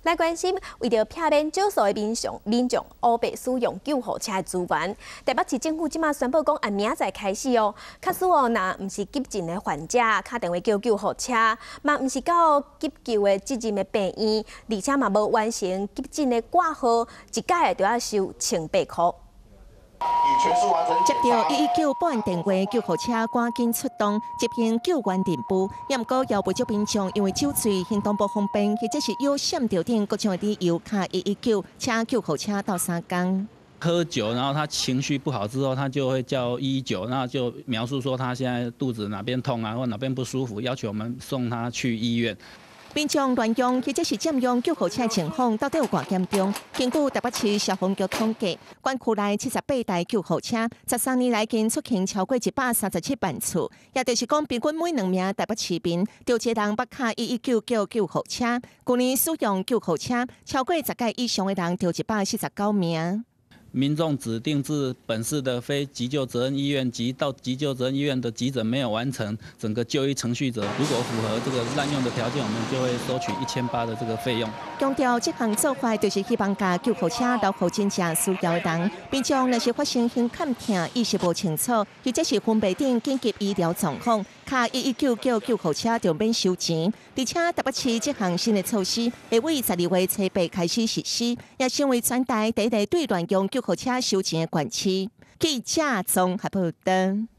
来关心，为着避免少数的民众乌白使用救护车的资源，台北市政府即马宣布讲，按明仔开始哦，假使哦，若毋是急诊的患者，打电话叫救护车，嘛毋是到急救的责任的病院，而且嘛无完成急诊的挂号，一届就要收1,800块。 接到119报案电话，救护车赶紧出动，接应救援任务。也毋过，有不少民众因为酒醉、行动不方便，或者是有闪着等各种的理由，卡119请救护车到3工。 喝酒，然后他情绪不好之后，他就会叫119，那就描述说他现在肚子哪边痛啊，或哪边不舒服，要求我们送他去医院。 民众乱用或者是占用救护车的情况，到底有偌严重？根据台北市消防局统计，管区内78台救护车，13年来经出勤超过137万次，也就是讲，平均每2名台北市民就一人捌卡119叫救护车。去年使用救护车超过10届以上的人就149名。 民众指定至本市的非急救责任医院及到急救责任医院的急诊没有完成整个就医程序者，如果符合这个滥用的条件，我们就会收取1,800的这个费用。 强调这项做法就是希望把救护车留给真正需要的人。民众若是发生胸坎痛、意识不清楚，或者是分别等紧急医疗状况，卡119叫救护车就免收钱。而且台北市这项新的措施会为12月7日开始实施，也成为全台第一个对乱用救护车收钱的管区。记者综合报道。